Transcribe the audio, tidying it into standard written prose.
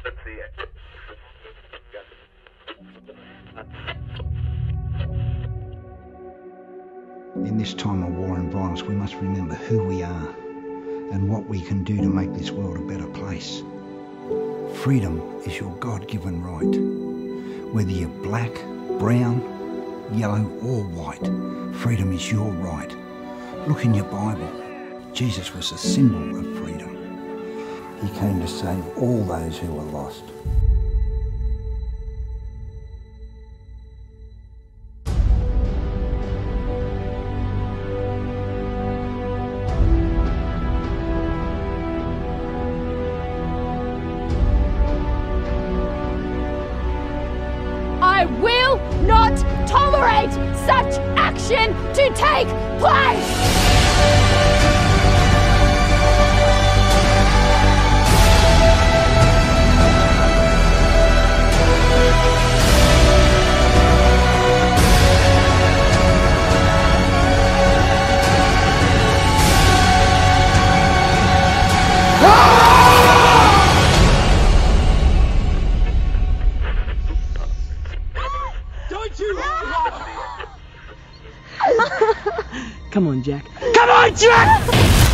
In this time of war and violence, we must remember who we are and what we can do to make this world a better place. Freedom is your God-given right. Whether you're black, brown, yellow or white, freedom is your right. Look in your Bible. Jesus was a symbol of freedom. He came to save all those who were lost. I will not tolerate such action to take place! Don't you? Come on, Jack. Come on, Jack!